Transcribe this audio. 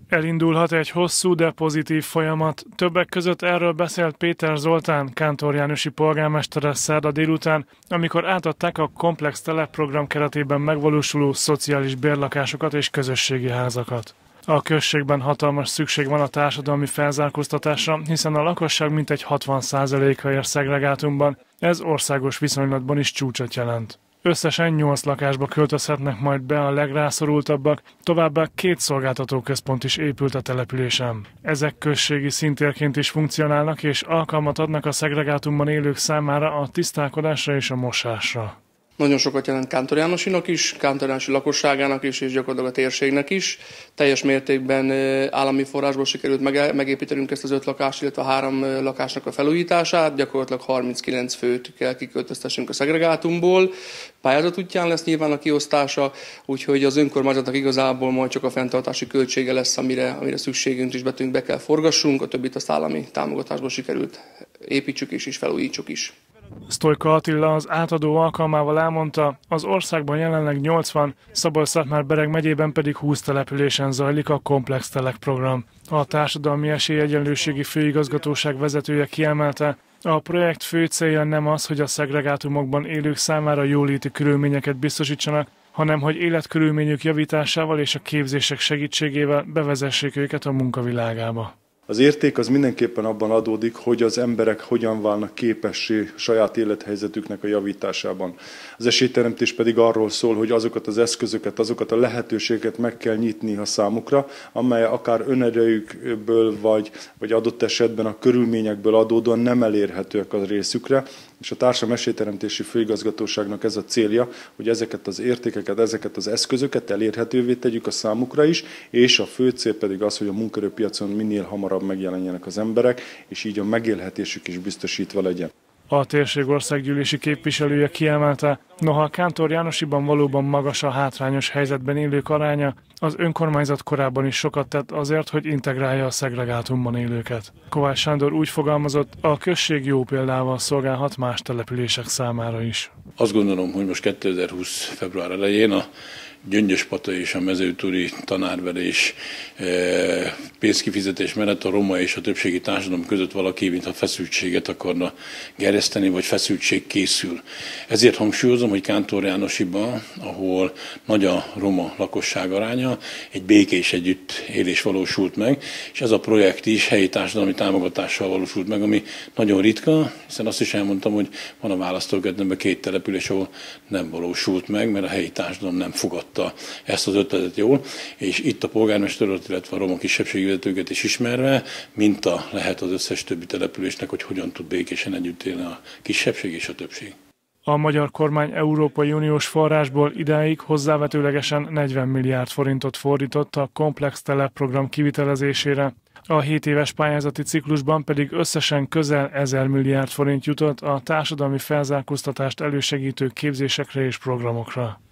Elindulhat egy hosszú, de pozitív folyamat. Többek között erről beszélt Péter Zoltán, kántorjánosi polgármestere szerda délután, amikor átadták a Komplex Telepprogram keretében megvalósuló szociális bérlakásokat és közösségi házakat. A községben hatalmas szükség van a társadalmi felzárkóztatásra, hiszen a lakosság mintegy 60%-a él szegregátumban, ez országos viszonylatban is csúcsot jelent. Összesen 8 lakásba költözhetnek majd be a legrászorultabbak, továbbá 2 szolgáltatóközpont is épült a településen. Ezek községi szintérként is funkcionálnak és alkalmat adnak a szegregátumban élők számára a tisztálkodásra és a mosásra. Nagyon sokat jelent Kántor Jánosinak is, Kántor Jánosi lakosságának is, és gyakorlatilag a térségnek is. Teljes mértékben állami forrásból sikerült megépítenünk ezt az 5 lakást, illetve a 3 lakásnak a felújítását. Gyakorlatilag 39 főt kell kiköltöztessünk a szegregátumból. Pályázat útján lesz nyilván a kiosztása, úgyhogy az önkormányzatnak igazából majd csak a fenntartási költsége lesz, amire szükségünk is be kell forgassunk. A többit azt állami támogatásból sikerült építsük és felújítsuk is. Sztojka Attila az átadó alkalmával elmondta, az országban jelenleg 80, Szabolcs-Szatmár-Bereg megyében pedig 20 településen zajlik a Komplex Telepprogram. A Társadalmi Esélyegyenlőségi Főigazgatóság vezetője kiemelte, a projekt fő célja nem az, hogy a szegregátumokban élők számára jóléti körülményeket biztosítsanak, hanem hogy életkörülményük javításával és a képzések segítségével bevezessék őket a munkavilágába. Az érték az mindenképpen abban adódik, hogy az emberek hogyan válnak képessé saját élethelyzetüknek a javításában. Az esélyteremtés pedig arról szól, hogy azokat az eszközöket, azokat a lehetőségeket meg kell nyitni a számukra, amely akár önerejükből vagy adott esetben a körülményekből adódóan nem elérhetőek a részükre. És a Társadalmi Esélyteremtési Főigazgatóságnak ez a célja, hogy ezeket az értékeket, ezeket az eszközöket elérhetővé tegyük a számukra is, és a fő cél pedig az, hogy a munkaerőpiacon minél hamarabb megjelenjenek az emberek, és így a megélhetésük is biztosítva legyen. A térség országgyűlési képviselője kiemelte, noha Kántor Jánosiban valóban magas a hátrányos helyzetben élők aránya, az önkormányzat korábban is sokat tett azért, hogy integrálja a szegregátumban élőket. Kovács Sándor úgy fogalmazott, a község jó példával szolgálhat más települések számára is. Azt gondolom, hogy most 2020. február elején a Gyöngyöspata és a mezőtúri tanárverés pénzkifizetés mellett a roma és a többségi társadalom között valaki, mintha feszültséget akarna gerjeszteni, vagy feszültség készül. Ezért hangsúlyozom, hogy Kántor Jánosiban, ahol nagy a roma lakosság aránya, egy békés együttélés valósult meg, és ez a projekt is helyi társadalmi támogatással valósult meg, ami nagyon ritka, hiszen azt is elmondtam, hogy van a választókerületben 2 település, ahol nem valósult meg, mert a helyi társadalom nem fogadta ezt az ötletet jól, és itt a polgármester, illetve a roma kisebbségi vezetőket is ismerve, minta lehet az összes többi településnek, hogy hogyan tud békésen együtt élni a kisebbség és a többség. A magyar kormány Európai Uniós forrásból idáig hozzávetőlegesen 40 milliárd forintot fordított a Komplex Telepprogram kivitelezésére. A 7 éves pályázati ciklusban pedig összesen közel 1000 milliárd forint jutott a társadalmi felzárkóztatást elősegítő képzésekre és programokra.